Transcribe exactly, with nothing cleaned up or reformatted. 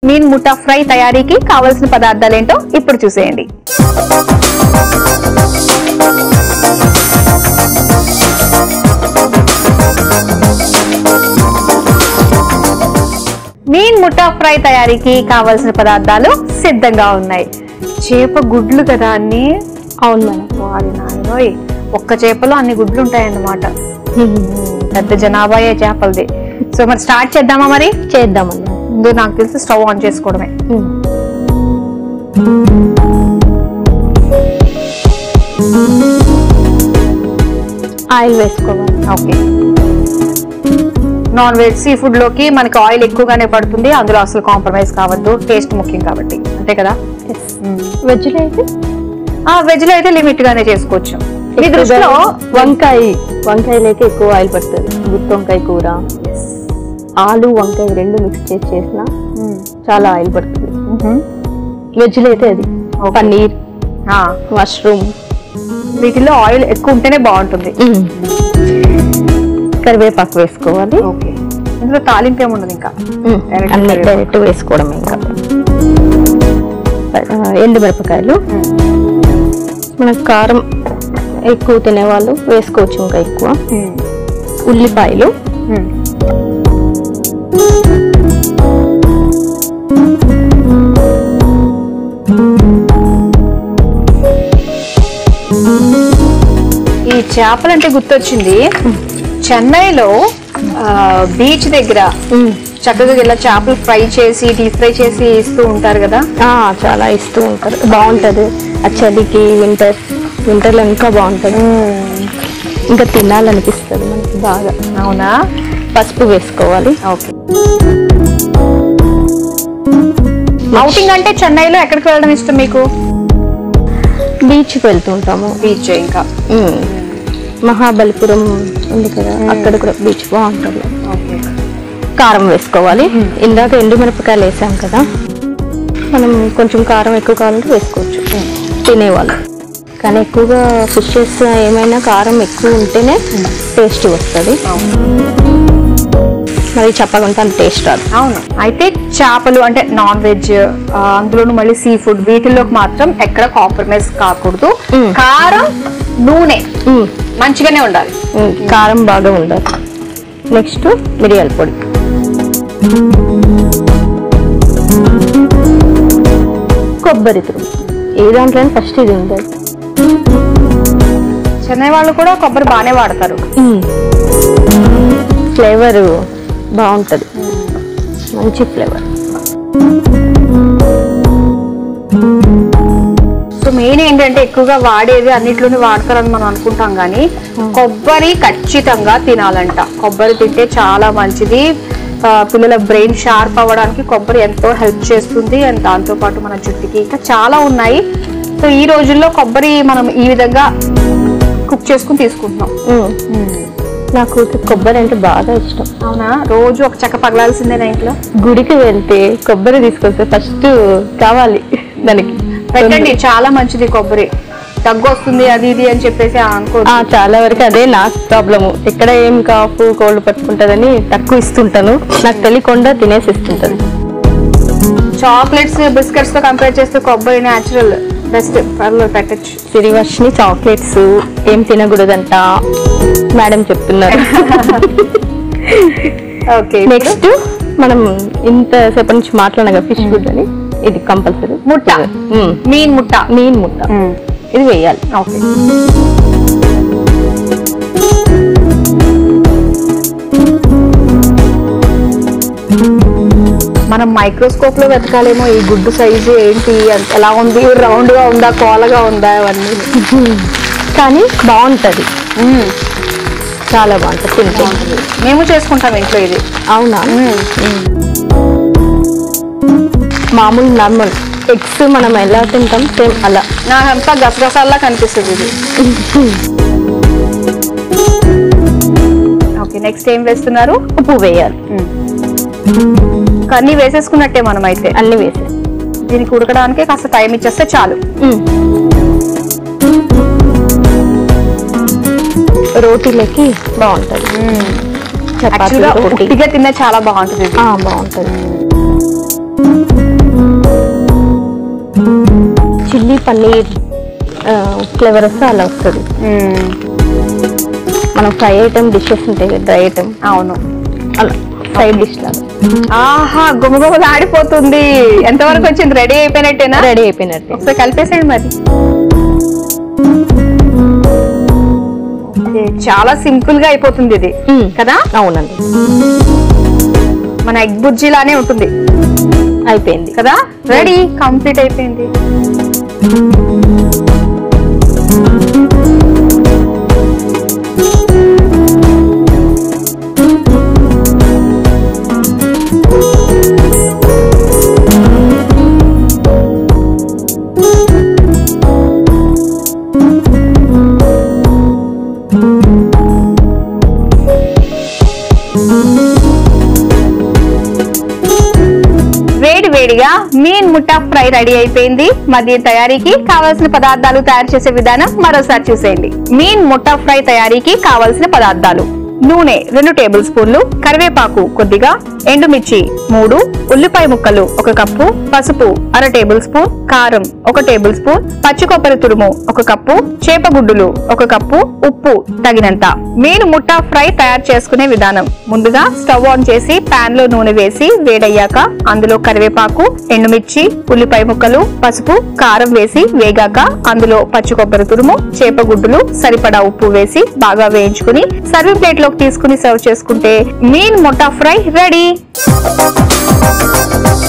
Mean ముఠా fry తయారీకి కావాల్సిన పదార్థాలు ఏంటో ఇప్పుడు చూసేయండి. మీన్ ముఠా ఫ్రై తయారీకి కావాల్సిన పదార్థాలు సిద్ధంగా ఉన్నాయి. చేప గుడ్లు కదా అన్ని. అవును మేడం. వాడి నాయనోయ్, ఒక్క చేపలో అన్ని గుడ్లు ఉంటాయన్నమాట. పెద్ద జనాభాయే చేపలది. సో మరి స్టార్ట్ చేద్దామా? మరి చేద్దామండి. ముందు నాకు తెలిసి స్టవ్ ఆన్ చేసుకోవడమే. ఆయిల్ వేసుకోవాలి. Okay. Non veg sea food లోకి మనకి ఆయిల్ ఎక్కువగానే పడుతుంది, అందులో అసలు కాంప్రమైజ్ కావద్దు, టేస్ట్ ముఖ్యం కాబట్టి, అంతే కదా. వెజ్ లో అయితే వెజ్ లో అయితే లిమిట్ గానే చేసుకోవచ్చు. మీ దృష్టిలో వంకాయ వంకాయలైతే ఎక్కువ ఆయిల్ పడుతుంది. గుత్తి వంకాయ కూర, ఆలు వంకాయ రెండు మిక్స్ చేసి చేసిన చాలా ఆయిల్ పడుతుంది. వెజ్ లో అయితే అది పన్నీర్, మష్రూమ్, వీటిలో ఆయిల్ ఎక్కువ ఉంటేనే బాగుంటుంది. కరివేపాకు వేసుకోవాలి. ఓకే. ఇందులో తాలింపు ఏముండదు, ఇంకా అన్ని డైరెక్ట్ వేసుకోవడం. ఇంకా ఎండు మిరపకాయలు, మనకు కారం ఎక్కువ తినేవాళ్ళు వేసుకోవచ్చు, ఇంకా ఎక్కువ. ఉల్లిపాయలు, ఈ చేపలంటే గుర్తొచ్చింది, చెన్నైలో బీచ్ దగ్గర చక్కగా ఇలా చేపలు ఫ్రై చేసి డీప్ ఫ్రై చేసి ఇస్తూ ఉంటారు కదా. చాలా ఇస్తూ ఉంటారు, బాగుంటది. ఆ చలికి వింటర్ వింటర్ లో ఇంకా బాగుంటది, ఇంకా తినాలనిపిస్తుంది మనకి బాగా. అవునా. పసుపు వేసుకోవాలి. ఓకే. అవుటింగ్ అంటే చెన్నైలో ఎక్కడికి వెళ్ళడం ఇష్టం మీకు? బీచ్కి వెళ్తుంటాము. బీచ్, ఇంకా మహాబలిపురం ఉంది కదా, అక్కడ కూడా బీచ్ బాగుంటుంది. కారం వేసుకోవాలి. ఇందాక ఎండు మిరపకాయలు వేసాం కదా, మనం కొంచెం కారం ఎక్కువ కావాలంటే వేసుకోవచ్చు తినేవాళ్ళు. కానీ ఎక్కువగా ఫిషెస్ ఏమైనా కారం ఎక్కువ ఉంటేనే టేస్ట్ వస్తుంది, మరి చెప్పకుండా అంత టేస్ట్ రాదు. అవును. అయితే చేపలు అంటే నాన్ వెజ్, అందులోనూ మళ్ళీ సీ ఫుడ్, వీటిల్లోకి మాత్రం ఎక్కడ కాంప్రమైజ్ కాకూడదు. కారం, నూనె మంచిగానే ఉండాలి, కారం బాగా ఉండాలి. నెక్స్ట్ మిరియాల పొడి, కొబ్బరి తురుము. ఏ దాంట్లో ఫస్ట్ ఇది ఉండాలి. చెన్నై వాళ్ళు కూడా కొబ్బరి బాగానే వాడతారు, ఫ్లేవర్ బాగుంటుంది, మంచి ఫ్లేవర్. సో మెయిన్ ఏంటంటే ఎక్కువగా వాడేది అన్నిట్లోనే వాడతారని మనం అనుకుంటాం, కానీ కొబ్బరి ఖచ్చితంగా తినాలంట. కొబ్బరి తింటే చాలా మంచిది, పిల్లల బ్రెయిన్ షార్ప్ అవ్వడానికి కొబ్బరి ఎంతో హెల్ప్ చేస్తుంది. అండ్ దాంతో పాటు మన జుట్టుకి ఇంకా చాలా ఉన్నాయి. సో ఈ రోజుల్లో కొబ్బరి మనం ఈ విధంగా కుక్ చేసుకుని తీసుకుంటున్నాం. నాకు కొబ్బరి అంటే బాగా ఇష్టం. అవునా. రోజు ఒక చెక్క పగలాల్సిందేనా ఇంట్లో? గుడికి వెళ్తే కొబ్బరి తీసుకొస్తే ఫస్ట్ కావాలి దానికి పెట్టండి, చాలా మంచిది కొబ్బరి. దగ్గు వస్తుంది అది ఇది అని చెప్పేసి అనుకో. చాలా వరకు అదే నాకు ప్రాబ్లము. ఎక్కడ ఏం కాఫ్ కోల్డ్ పట్టుకుంటుందని తక్కువ ఇస్తుంటాను, నాకు తెలియకుండా తినేసి ఇస్తుంటాను. చాక్లెట్స్, బిస్కెట్స్ తో కంపేర్ చేస్తే కొబ్బరి న్యాచురల్ బెస్ట్, పర్లో పెట్టచ్చు. శ్రీవర్షిని చాక్లెట్స్ ఏం తినకూడదంట మేడం చెప్తున్నారు. ఓకే. నెక్స్ట్ మనం ఇంతసేపటి నుంచి మాట్లాడగా ఫిష్ ఫుడ్ అని, ఇది కంపల్సరీ. ముట్ట, మీన్ ముట్ట, మీన్ ముట్ట ఇది వేయాలి. ఓకే. మనం మైక్రోస్కోప్ లో వెతకాలేమో ఈ గుడ్డు సైజు ఏంటి, ఎలా ఉంది, రౌండ్ గా ఉందా, కోలగా ఉందా, అవన్నీ. కానీ బాగుంటది, చాలా బాగుంటుంది, తింటుంది. మేము చేసుకుంటాం ఇంట్లో ఇది. అవునా. మామూలు నార్మల్ ఎగ్స్ మనం ఎలా తింటాం సేమ్ అలా. నాకంతా గసగసాల్లా కనిపిస్తుంది ఇది. ఓకే. నెక్స్ట్ ఏం వేస్తున్నారు? ఉప్పు వేయాలి. అన్ని వేసేసుకున్నట్టే మనం అయితే. అన్ని వేసే దీనికి ఉడకడానికి కాస్త టైం ఇచ్చేస్తే చాలు. రోటీలకి బాగుంటుంది, ఉట్టిగా తిన్నా చాలా బాగుంటుంది. బాగుంటుంది. గ్రేవీ పన్నీర్ ఫ్లేవర్ వస్తే అలా వస్తుంది. మనం ఫ్రై ఐటమ్ డిషెస్ ఉంటాయి కదా, డ్రై ఐటమ్. అవును, అలా సైడ్ డిష్ లాగా. ఆహా, గుమగుమలు ఆడిపోతుంది. ఎంతవరకు వచ్చింది? రెడీ అయిపోయినట్టేనా? రెడీ అయిపోయినట్టే. ఒకసారి కలిపేసేయండి మరి. చాలా సింపుల్ గా అయిపోతుంది ఇది కదా? అవునండి, మన ఎగ్ బుజ్జి లానే ఉంటుంది. అయిపోయింది కదా, రెడీ, కంప్లీట్ అయిపోయింది. వేడి వేడిగా మీన్ ముఠా ఫ్రై రెడీ అయిపోయింది. మధ్య తయారీకి కావాల్సిన పదార్థాలు తయారు చేసే విధానం మరోసారి చూసేయండి. మీన్ ముఠా ఫ్రై తయారీకి కావాల్సిన పదార్థాలు: నూనె రెండు టేబుల్ స్పూన్లు, కరివేపాకు కొద్దిగా, ఎండుమిర్చి మూడు, ఉల్లిపాయ ముక్కలు ఒక కప్పు, పసుపు అర టేబుల్ స్పూన్, కారం ఒక టేబుల్ స్పూన్, పచ్చి కొబ్బరి తురుము ఒక కప్పు, చేపగుడ్డులు ఒక కప్పు, ఉప్పు తగినంత. మీన్ ముఠా ఫ్రై తయారు చేసుకునే విధానం: ముందుగా స్టవ్ ఆన్ చేసి పాన్ లో నూనె వేసి వేడయ్యాక అందులో కరివేపాకు, ఎండుమిర్చి, ఉల్లిపాయ ముక్కలు, పసుపు, కారం వేసి వేగాక అందులో పచ్చి కొబ్బరి తురుము, చేపగుడ్డులు, సరిపడా ఉప్పు వేసి బాగా వేయించుకుని సర్వింగ్ ప్లేట్ లోకి తీసుకుని సర్వ్ చేసుకుంటే మీన్ ముఠా ఫ్రై రెడీ.